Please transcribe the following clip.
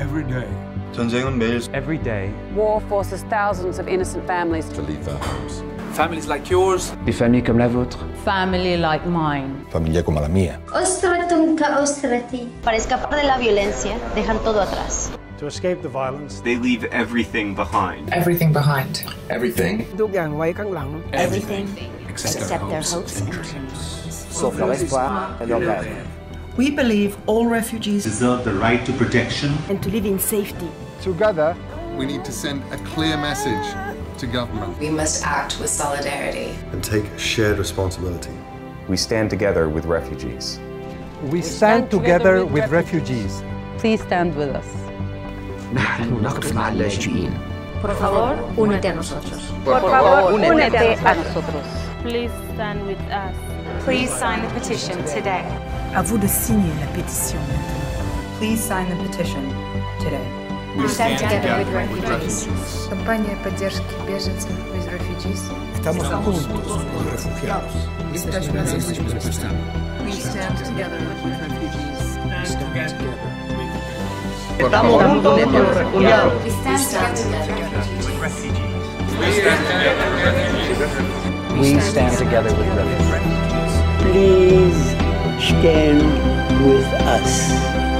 every day. 전쟁은 매일 Every day. War forces thousands of innocent families to leave their homes. Families like yours. Des familles comme la vôtre. Family like mine. Familia como la mía. Para escapar de la violencia, dejan todo atrás. To escape the violence, they leave everything behind. Everything behind. Everything. Everything except their hopes and dreams. Sauf leur espoir et leur rêve. We believe all refugees deserve the right to protection and to live in safety. Together, we need to send a clear message to government. We must act with solidarity and take shared responsibility. We stand together with refugees. We stand together with refugees. Please stand with us. نحن نقف مع اللاجئين. Por favor, únete a nosotros. Por favor, únete a nosotros. Please stand with us. Please sign the petition today. À vous de signer la pétition maintenant. Please sign the petition today. We stand together with refugees. Кампания поддержки беженцев из refugees. Estamos juntos con los refugiados. We stand together with refugees. Estamos juntos con los refugiados. We stand together with refugees. We stand together with refugees. Please stand with us.